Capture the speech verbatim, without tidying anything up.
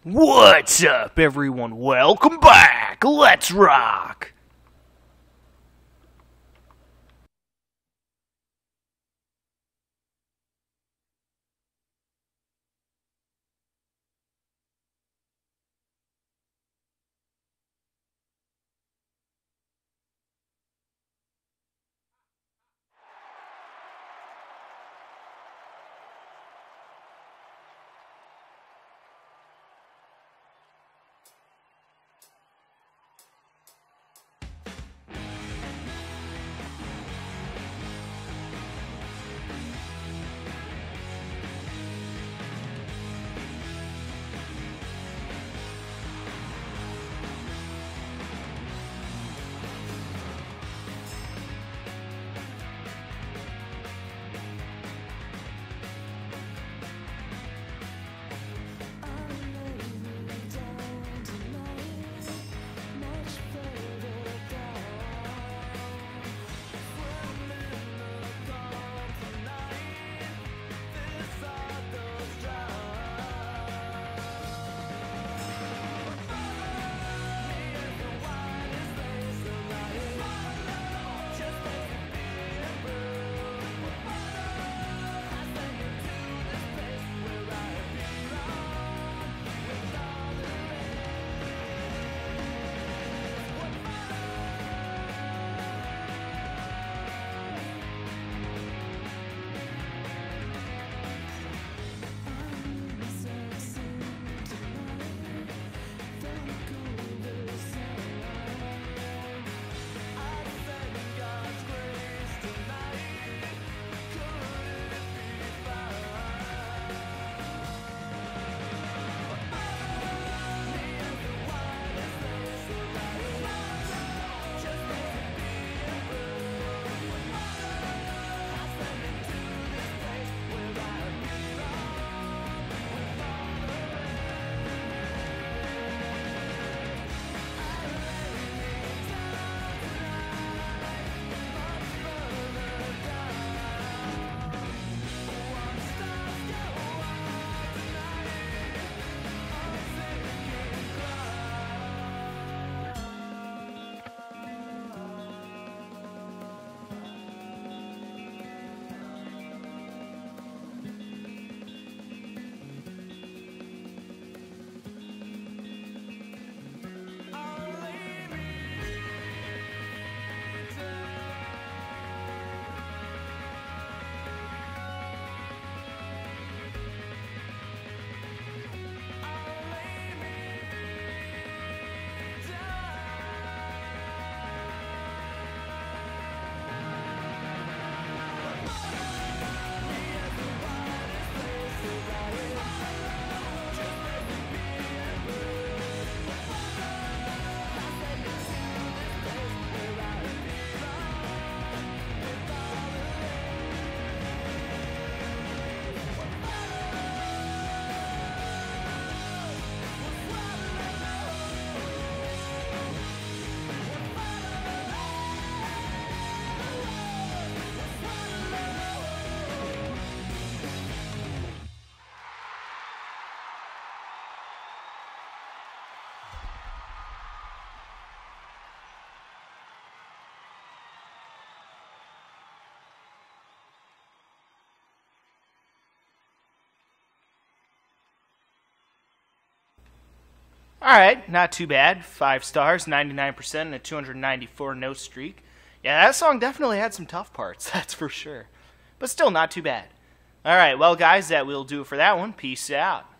What's up, everyone? Welcome back. Let's rock. Alright, not too bad. Five stars, ninety-nine percent, and a two hundred ninety-four note streak. Yeah, that song definitely had some tough parts, that's for sure. But still not too bad. Alright, well guys, that will do it for that one. Peace out.